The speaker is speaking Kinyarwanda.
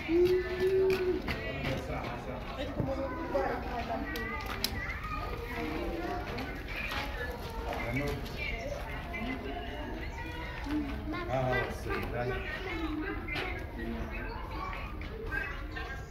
Es como un lugar para Ah, sì, dai.